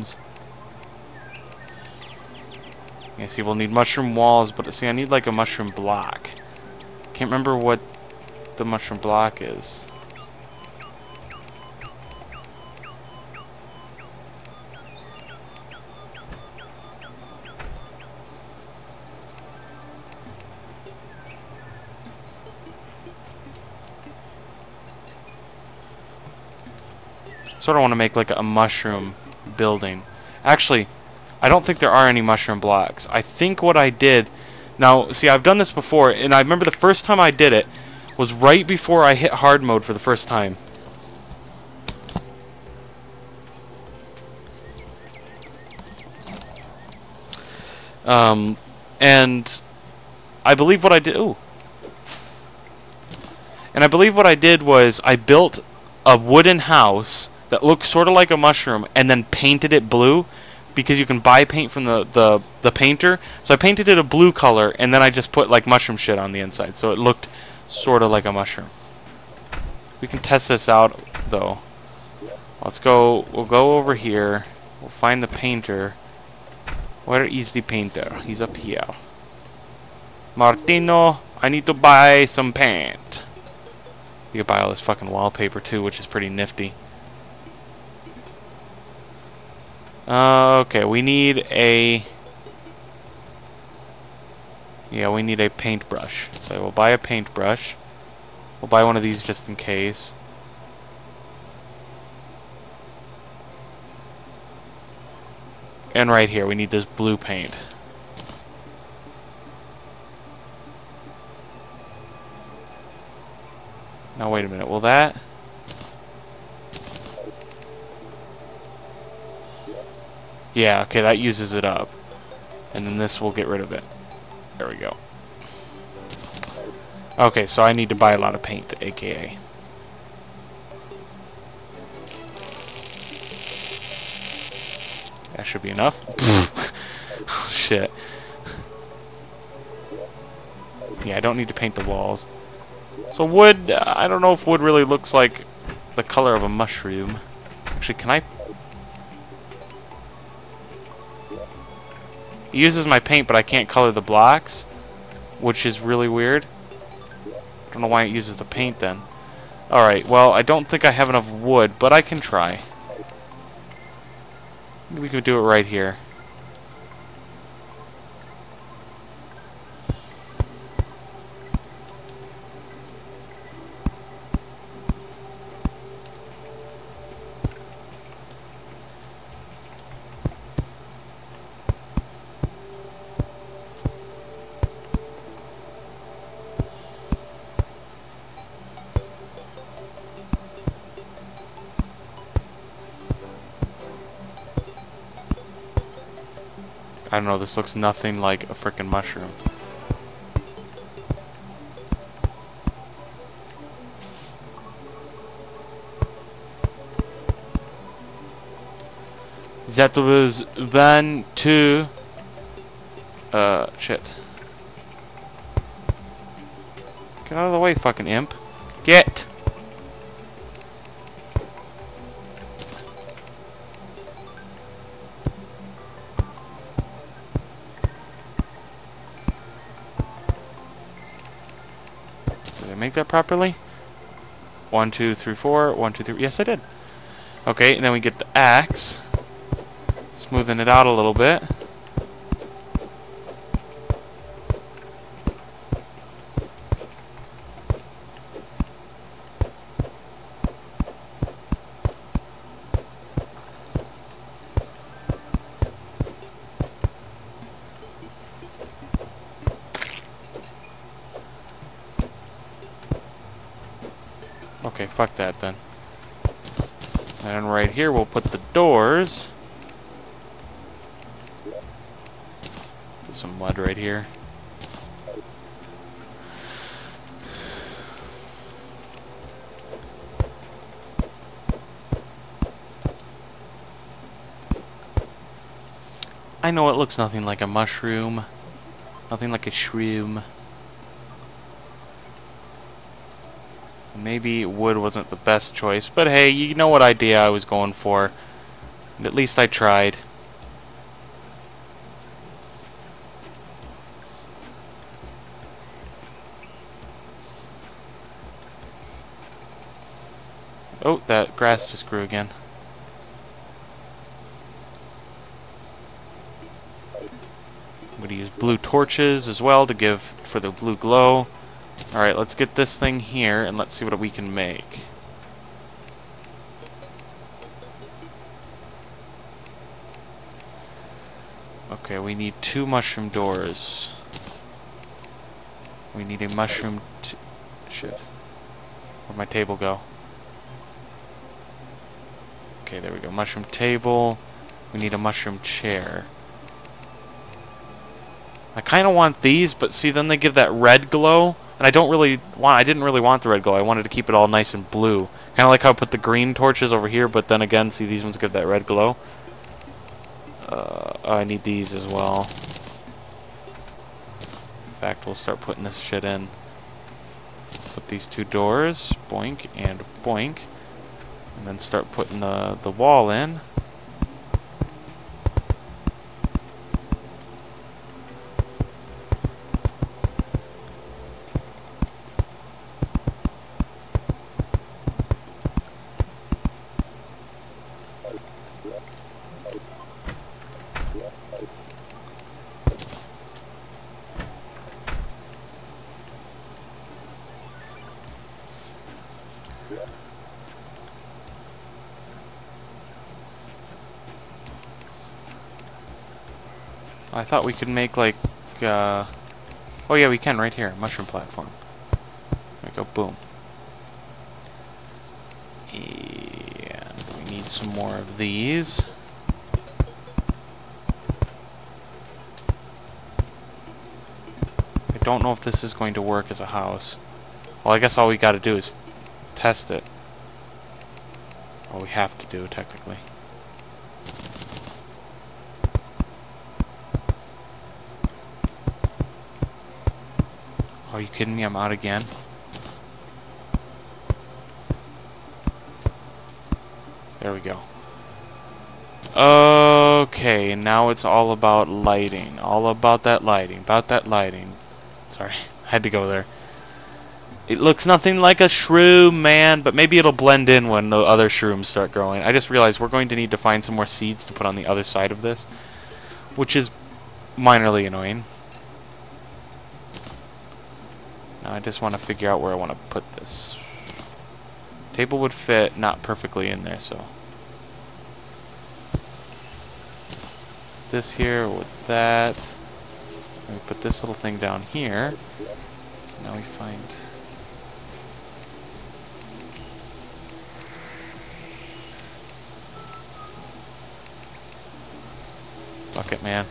mushrooms. Yeah, see, we'll need mushroom walls, but see, I need like a mushroom block. Can't remember what the mushroom block is. Sort of want to make like a mushroom building. Actually, I don't think there are any mushroom blocks. I think what I did... Now, see, I've done this before, and I remember the first time I did it was right before I hit hard mode for the first time. And I believe what I did... Ooh. And I believe what I did was I built a wooden house that looked sort of like a mushroom, and then painted it blue, because you can buy paint from the painter. So I painted it a blue color, and then I just put like mushroom shit on the inside, so it looked sort of like a mushroom. We can test this out though. Let's go. We'll go over here. We'll find the painter. Where is the painter? He's up here. Martino, I need to buy some paint. You can buy all this fucking wallpaper too, which is pretty nifty. Okay, we need a... Yeah, we need a paintbrush. So we'll buy a paintbrush. We'll buy one of these just in case. And right here, we need this blue paint. Now wait a minute, will that... Yeah, okay, that uses it up. And then this will get rid of it. There we go. Okay, so I need to buy a lot of paint, aka. That should be enough. Shit. Yeah, I don't need to paint the walls. So wood, I don't know if wood really looks like the color of a mushroom. Actually, can I... It uses my paint, but I can't color the blocks, which is really weird. I don't know why it uses the paint then. Alright, well, I don't think I have enough wood, but I can try. Maybe we could do it right here. I don't know, this looks nothing like a frickin' mushroom. That was 1, 2... shit. Get out of the way, fucking imp. Get! Did I make that properly? 1, 2, 3, 4. 1, 2, 3. Yes, I did. Okay, and then we get the axe. Smoothing it out a little bit. Okay, fuck that then. And right here we'll put the doors. Put some mud right here. I know it looks nothing like a mushroom. Nothing like a shroom. Maybe wood wasn't the best choice, but hey, you know what idea I was going for. And at least I tried. Oh, that grass just grew again. I'm going to use blue torches as well to give for the blue glow. Alright, let's get this thing here and let's see what we can make. Okay, we need 2 mushroom doors. We need a mushroom shit. Where'd my table go? Okay, there we go. Mushroom table. We need a mushroom chair. I kind of want these, but see, then they give that red glow, and I didn't really want the red glow. I wanted to keep it all nice and blue. Kind of like how I put the green torches over here, but then again, see, these ones give that red glow. I need these as well. In fact, we'll start putting this shit in. Put these 2 doors, boink and boink, and then start putting the wall in. I thought we could make like, oh yeah, we can right here, mushroom platform. There we go, boom. And we need some more of these. I don't know if this is going to work as a house. Well, I guess all we gotta do is test it. All we have to do, technically. Are you kidding me? I'm out again. There we go. Okay, now it's all about lighting. All about that lighting. About that lighting. Sorry, I had to go there. It looks nothing like a shroom, man, but maybe it'll blend in when the other shrooms start growing. I just realized we're going to need to find some more seeds to put on the other side of this, which is minorly annoying. Now I just want to figure out where I want to put this. Table would fit not perfectly in there, so. This here with that. And we put this little thing down here. Now we find... Bucket, man.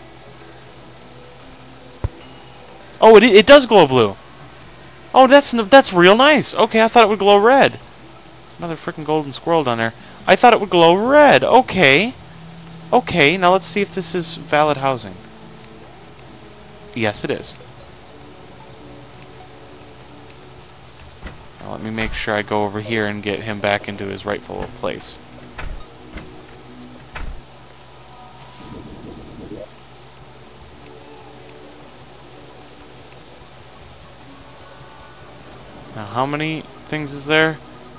Oh, it does glow blue. Oh, that's real nice. Okay, I thought it would glow red. Another freaking golden squirrel down there. I thought it would glow red. Okay. Okay, now let's see if this is valid housing. Yes, it is. Now let me make sure I go over here and get him back into his rightful place. Now, how many things is there?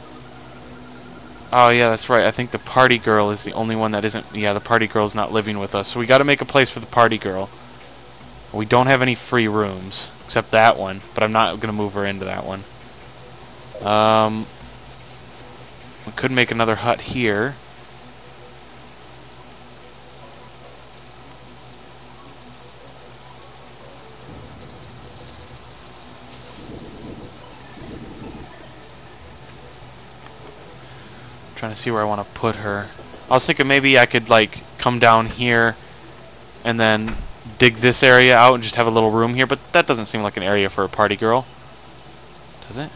Oh, yeah, that's right. I think the party girl is the only one that isn't... Yeah, the party girl's not living with us. So we got to make a place for the party girl. We don't have any free rooms, except that one. But I'm not going to move her into that one. We could make another hut here. Trying to see where I want to put her. I was thinking maybe I could like come down here and then dig this area out and just have a little room here, but that doesn't seem like an area for a party girl. Does it?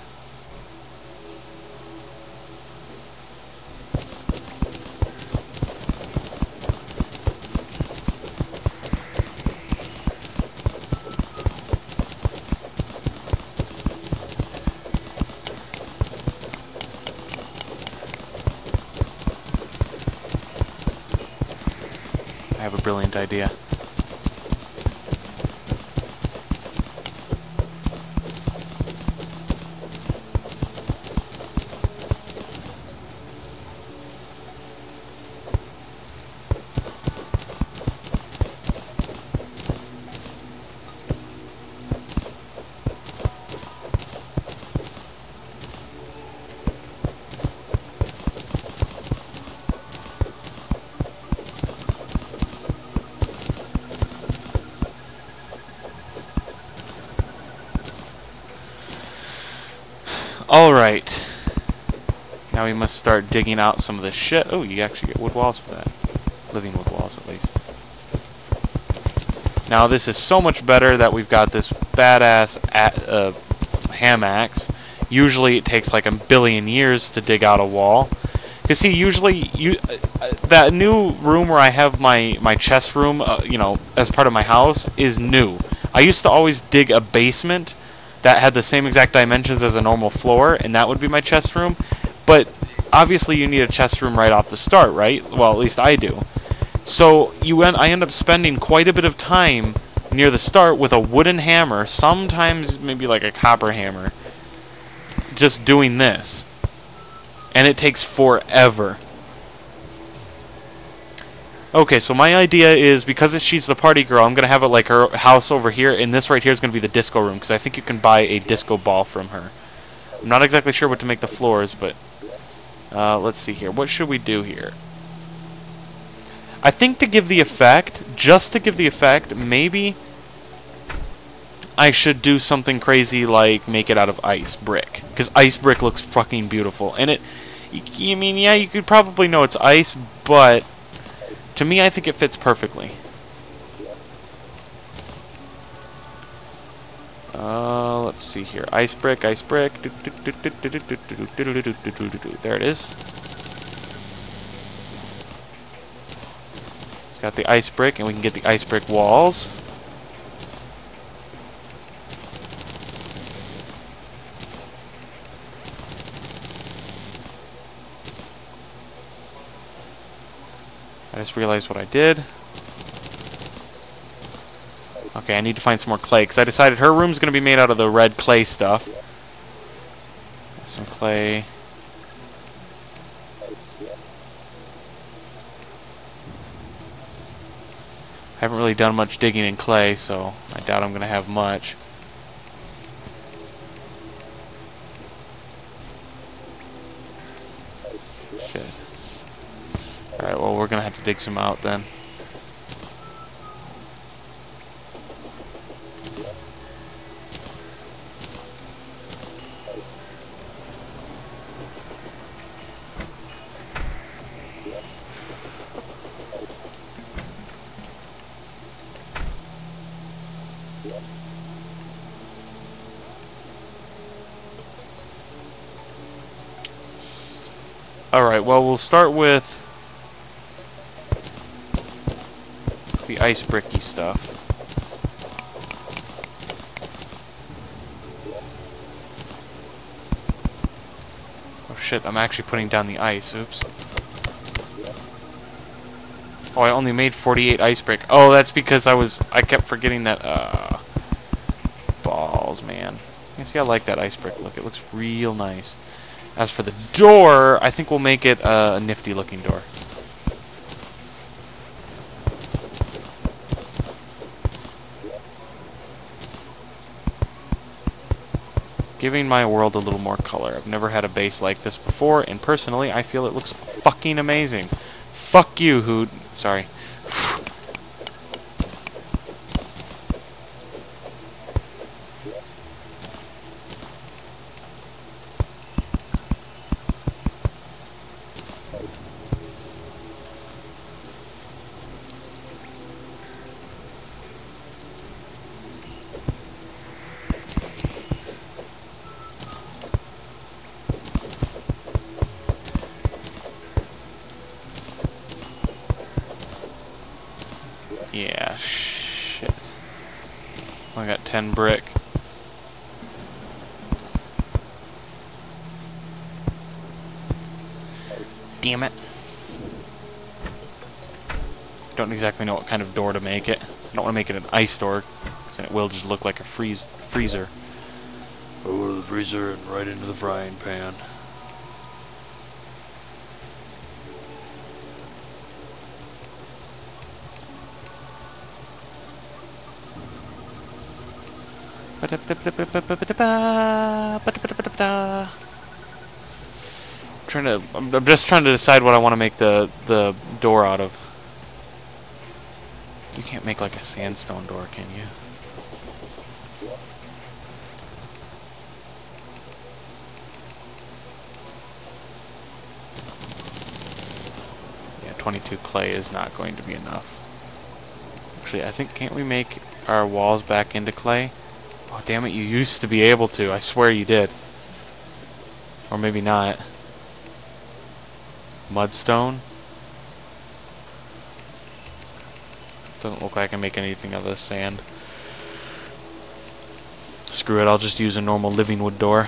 I have a brilliant idea. Alright. Now we must start digging out some of this shit. Oh, you actually get wood walls for that. Living wood walls, at least. Now, this is so much better that we've got this badass ham axe. Usually, it takes like a billion years to dig out a wall. Because, see, usually, that new room where I have my chest room, you know, as part of my house, is new. I used to always dig a basement that had the same exact dimensions as a normal floor, and that would be my chest room. But obviously you need a chest room right off the start, right? Well, at least I do. So I end up spending quite a bit of time near the start with a wooden hammer, sometimes maybe like a copper hammer, just doing this. And it takes forever. Okay, so my idea is, because she's the party girl, I'm going to have it like her house over here, and this right here is going to be the disco room, because I think you can buy a disco ball from her. I'm not exactly sure what to make the floors, but let's see here. What should we do here? I think to give the effect, just to give the effect, maybe I should do something crazy like make it out of ice brick, because ice brick looks fucking beautiful. And I mean, yeah, you could probably know it's ice, but to me, I think it fits perfectly. Let's see here. Ice brick, ice brick. There it is. It's got the ice brick, and we can get the ice brick walls. I just realized what I did. Okay, I need to find some more clay, because I decided her room's going to be made out of the red clay stuff. Some clay. I haven't really done much digging in clay, so I doubt I'm going to have much. Shit. Alright, well, we're going to have to dig some out then. Alright, well, we'll start with the ice bricky stuff. Oh shit, I'm actually putting down the ice. Oops. Oh, I only made 48 ice brick. Oh, that's because I kept forgetting that, balls, man. You see, I like that ice brick look. It looks real nice. As for the door, I think we'll make it a nifty looking door. Giving my world a little more color. I've never had a base like this before, and personally, I feel it looks fucking amazing. Fuck you, Hoot. Sorry. Yeah, shit. I got 10 brick. Damn it. Don't exactly know what kind of door to make it. I don't want to make it an ice door, because then it will just look like a freezer. Over the freezer and right into the frying pan. I'm just trying to decide what I want to make the door out of. You can't make like a sandstone door, can you? Yeah, 22 clay is not going to be enough. Actually, I think, can't we make our walls back into clay? Oh, damn it, you used to be able to. I swear you did. Or maybe not. Mudstone? Doesn't look like I can make anything out of this sand. Screw it, I'll just use a normal living wood door.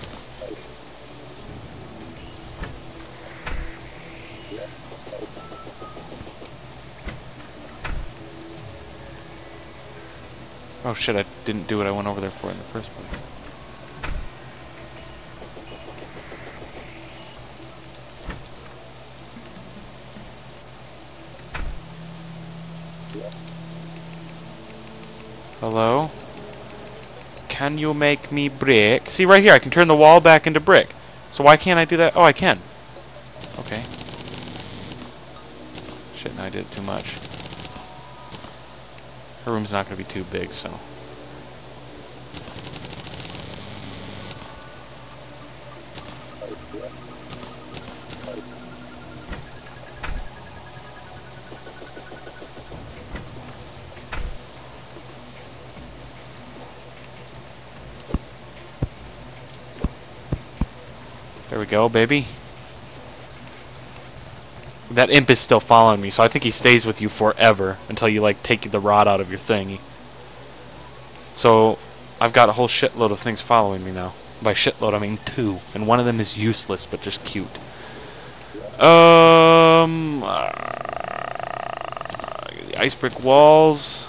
Oh shit, I didn't do what I went over there for in the first place. Hello? Can you make me brick? See right here, I can turn the wall back into brick. So why can't I do that? Oh, I can. Okay. Shit, now I did it too much. Her room's not going to be too big, so... There we go, baby. That imp is still following me, so I think he stays with you forever until you, like, take the rod out of your thingy. So, I've got a whole shitload of things following me now. By shitload, I mean 2. And one of them is useless, but just cute. Ice brick walls.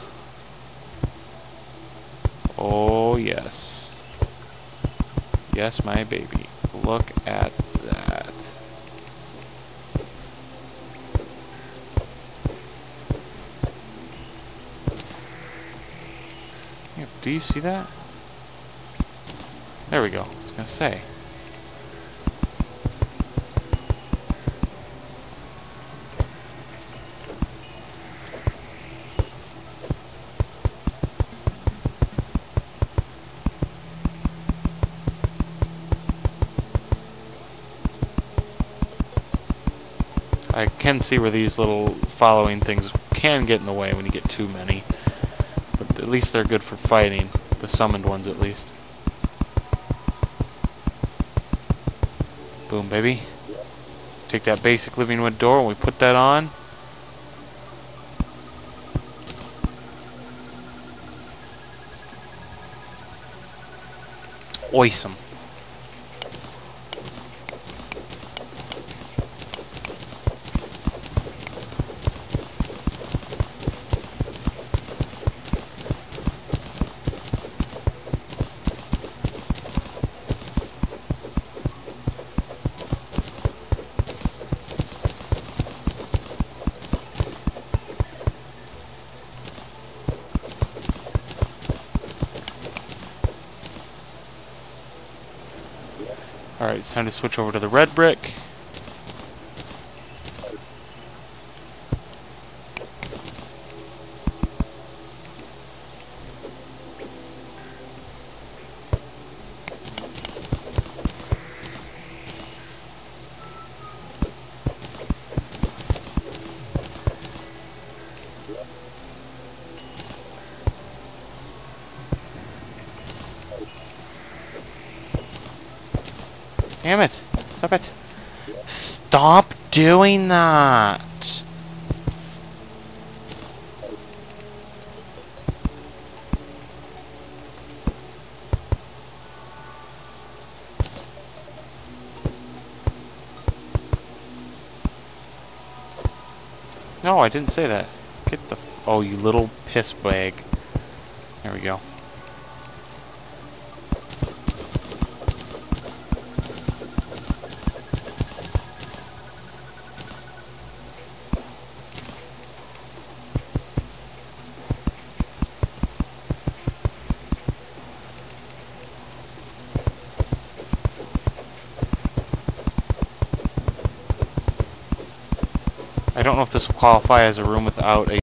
Oh, yes. Yes, my baby. Look at that. Yeah, do you see that? There we go. I was gonna say. I can see where these little following things can get in the way when you get too many. But at least they're good for fighting. The summoned ones, at least. Boom, baby. Take that basic living wood door and we put that on. Awesome. Alright, it's time to switch over to the red brick. Damn it! Stop it! Stop doing that! No, I didn't say that. Get the... Oh, you little piss bag. There we go. I don't know if this will qualify as a room without a